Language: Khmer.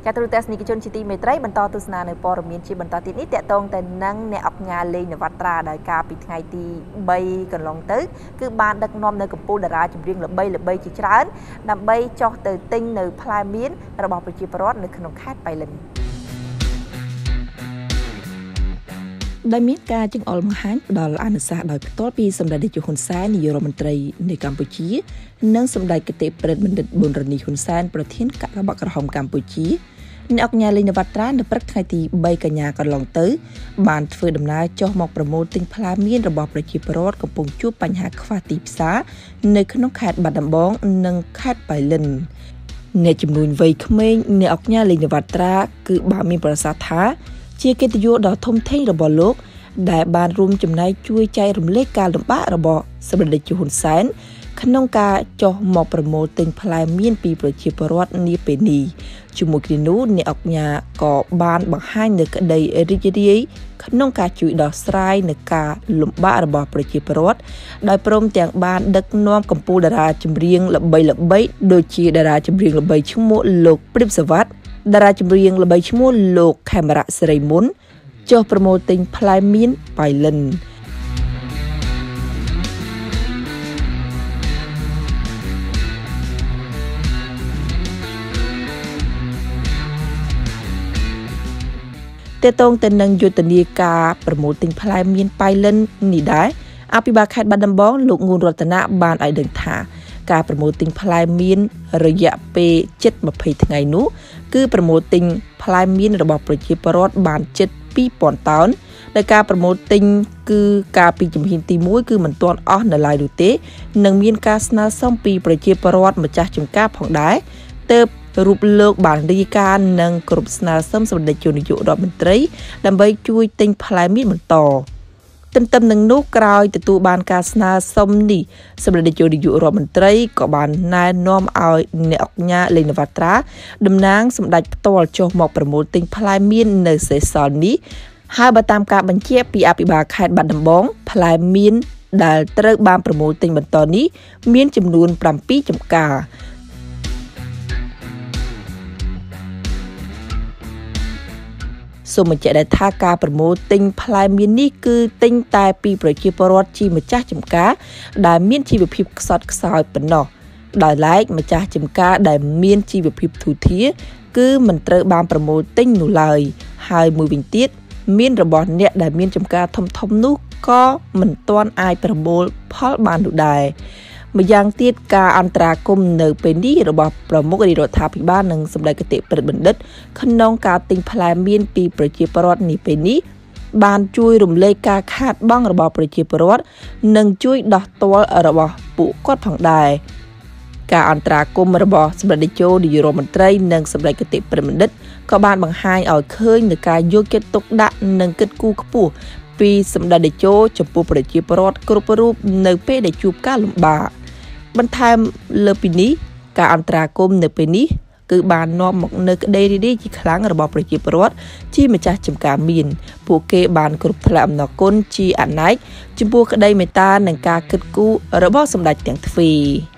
ចាទូទស្សនិកជនជាទីមេត្រីបន្តទស្សនានៅព័ត៌មានជាបន្តទៀតនេះតកតងទៅនឹងអ្នកអញ្ញាលេងនវត្រាដោយការពីថ្ងៃទី3កន្លងទៅគឺបានដឹកនាំនៅកម្ពុជាតារាចម្រៀងល្បីៗជាច្រើនដើម្បីចុះទៅទិញនៅផ្លែមៀនរបស់ប្រជាពលរដ្ឋនៅក្នុងខេត្តបៃលិនដែលមានការចង្អុលបង្ហាញផ្ដល់អនុសាសន៍ដោយផ្ទាល់ពីសម្ដេចនាយកហ៊ុនសែននាយករដ្ឋមន្ត្រីនៃកម្ពុជានិងសម្ដេចគតិប្រិទ្ធបណ្ឌិតប៊ុនរនីហ៊ុនសែនប្រធានគណៈបកក្រហមកម្ពុជាអ្នកអញ្ញាលេងនវត្រានៅព្រឹកថ្ងៃទី3កញ្ញាកន្លងទៅបានធ្វើដំណើរចុះមកប្រមូលទិញផ្លែមៀនរបស់ប្រជាពលរដ្ឋកំពុងជួបបញ្ហាខ្វះទីផ្សារនៅក្នុងខេត្តបាត់ដំបងនិងខេត្តបៃលិនអ្នកចំនួនវ័យក្មេងអ្នកអញ្ញាលេងនវត្រាគឺបានមានប្រសាសន៍ថាជាកិត្តិយសដ៏ធំធេងរបស់លោកដែលបានរួមចំណែកជួយចែករំលែកការលំបាករបស់សម្ដេចហ៊ុនសែនក្នុងការចុះមកប្រមូលទិញផ្លែមៀនពីប្រជាពលរដ្ឋនាពេលនេះជាមួយគ្នានោះអ្នកអញ្ញាក៏បានបង្ហាញនូវក្តីរីករាយក្នុងការជួយដោះស្រាយនូវការលំបាករបស់ប្រជាពលរដ្ឋដោយព្រមទាំងបានដឹកនាំកម្ពុជាតារាចម្រៀងល្បីៗដូចជាតារាចម្រៀងល្បីឈ្មោះលោកព្រាបសវត្ថិតារាចម្រៀងល្បីឈ្មោះលោកខេមរៈសិរីមុនចុះប្រមូលទិញផ្លែមៀនបៃលិនតេតងទៅនឹងយុទ្ធនាការប្រមូលទិញផ្លែមៀនបៃលិននេះដែរអភិបាលខេត្តបាត់ដំបងលោកងួនរតនាបានឲ្យដឹងថាការប្រមូលទិញផ្លែមៀនរយៈពេលជិត20ថ្ងៃនោះគឺប្រមូលទិញផ្លែមៀនរបស់ប្រជាពលរដ្ឋបានជិត2000តោនដែលការប្រមូលទិញគឺការពីជំហានទី1គឺមិនទាន់អស់នៅឡើយនោះទេនឹងមានការស្នើសុំពីប្រជាពលរដ្ឋម្ចាស់ចម្ការផងដែរទើបរូបលោកបានរាយការណ៍និងគ្រប់ស្នើសុំសម្ដេចនាយករដ្ឋមន្ត្រីដើម្បីជួយទិញផ្លែមៀនបន្តទន្ទឹមនឹងនោះក្រោយទទួលបានការស្នើសុំនេះសម្ដេចនាយករដ្ឋមន្ត្រីក៏បានណែនាំឲ្យអ្នកអញ្ញាលេងនវត្រាតំណាងសម្ដេចផ្ទាល់ចុះមកប្រមូលទិញផ្លែមៀននៅសេសសល់នេះហើយបើតាមការបញ្ជាក់ពីអភិបាលខេត្តបាត់ដំបងផ្លែមៀនដែលត្រូវបានប្រមូលទិញបន្តនេះមានចំនួន7ចម្ការសូមបញ្ជាក់ដែរថាការប្រមូលទិញផ្លែមៀននេះគឺទិញតែពីប្រជាពលរដ្ឋជាម្ចាស់ចម្ការដែលមានជីវភាពខ្សត់ខ្សោយប៉ុណ្ណោះដោយឡែកម្ចាស់ចម្ការដែលមានជីវភាពធូរធារគឺមិនត្រូវបានប្រមូលទិញនោះឡើយហើយមួយវិញទៀតមានរបស់អ្នកដែលមានចម្ការធំៗនោះក៏មិនទាន់អាចប្រមូលផលបាននោះដែរម្យ៉ាងទៀតការអន្តរាគមន៍នៅពេលនេះរបស់ប្រមុខរដ្ឋាភិបាលនិងសម្ដេចគតិប្រិទ្ធបណ្ឌិតក្នុងការទិញផ្លែមៀនពីប្រជាពលរដ្ឋនេះពេលនេះបានជួយរំលែកការខាតបង់របស់ប្រជាពលរដ្ឋនិងជួយដោះទាល់របស់ពួកគាត់ផងដែរការអន្តរាគមន៍របស់សម្ដេចនាយករដ្ឋមន្ត្រីនិងសម្ដេចគតិប្រិទ្ធបណ្ឌិតក៏បានបង្ហាញឲ្យឃើញនូវការយកចិត្តទុកដាក់និងគិតគូរខ្ពស់ពីសម្ដេចនាយកចំពោះប្រជាពលរដ្ឋគ្រប់រូបនៅពេលដែលជួបការលំបាកបន្ថែមលើពីនេះការអន្តរាគមន៍នៅពេលនេះគឺបាននាំមកនូវក្តីរីករាយជាខ្លាំងរបស់ប្រជាពលរដ្ឋជាម្ចាស់ចម្ការមៀនពួកគេបានគ្រប់ថ្លែងអំណរគុណជាអនេកចំពោះក្តីមេត្តានិងការគិតគូររបស់សម្ដេចទាំងទ្វេ